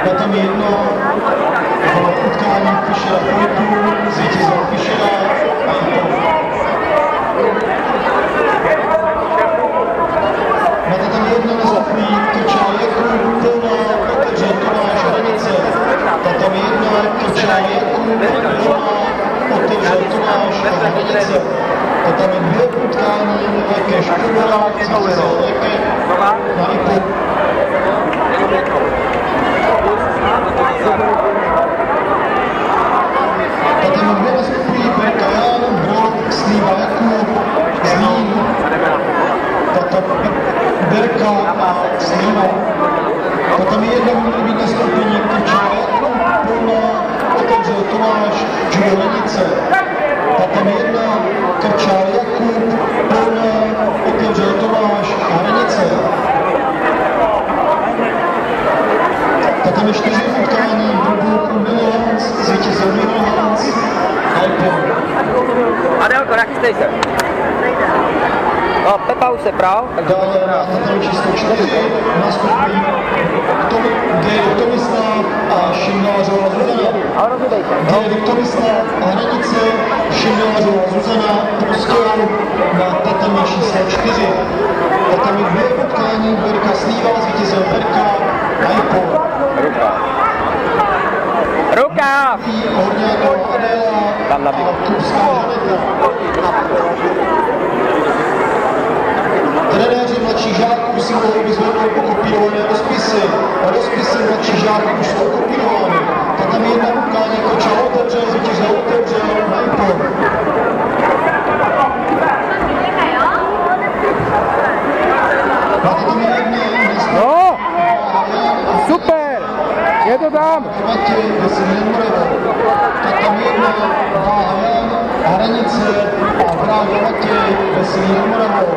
tam jedno utkání Fischera Pointu, zvítězil Fischera a máte tam jedno nastupný točá Jakub, plná, takže Tomáš Hranice. Tam jedno točá Jakub, plná, otevřel Tomáš Hranice. Tam je dvě utkání Leke Špudera, zvítězil Leke na IPu. Tam dvě nastupují Berka Jan, Brod, Slíva Jakub, Zlín. Berka a Slíva. Tam je jedno mělo být nastoupení Točá Jakub, plná, otevřel Tomáš Hranice. Tam je jedna Točá Jakub, plná, otevřel Tomáš Hranice. Tam je 4 utkání, Brubůk, Milans, zvítězil Milans, Alpon. Adelko, nachystej se. No, Pepa už se prav. Dále na tam číslo 4, nastupují Tomislav a Šimnářová Zuzana. Tomislav a Hranice, Šimnářová Zuzana, Prostějov na tatami číslo 4. Tam je 2 utkání, Berka Slíva, zvítězil Berka, Alpon. Ruka! Horňáková Adéla Tam nabíl. a Kupská Žaneta. Trenéři mladších žáků si mohou vyzvednout okopírované rozpisy. Rozpisy mladších žáků už jsou okopírovány. Tam je jedna utkání, Koča otevřel, zvítězil otevřel, Najpon. Máte tam jedný No, super, je to tam. Matěj, Veselý Moravou. Tam jedna Jan, Hranice a Vrága Matěj, Veselý Moravou.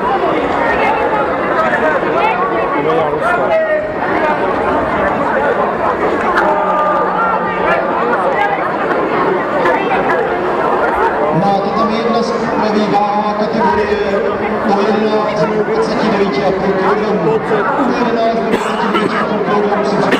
Máte tam jedna z pravý váhová kategorie o 11 do 29,5 kg. U 11 do 29,5 kg si